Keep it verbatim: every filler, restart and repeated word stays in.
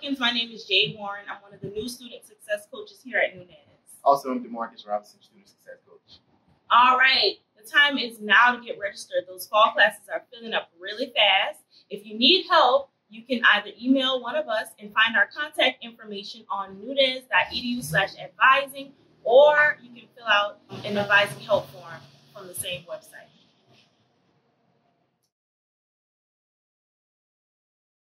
Wilkins. My name is Jade Warren. I'm one of the new student success coaches here at Nunez. Also, I'm DeMarcus Robinson, student success coach. All right. The time is now to get registered. Those fall classes are filling up really fast. If you need help, you can either email one of us and find our contact information on nunez.edu slash advising, or you can fill out an advising help form from the same website.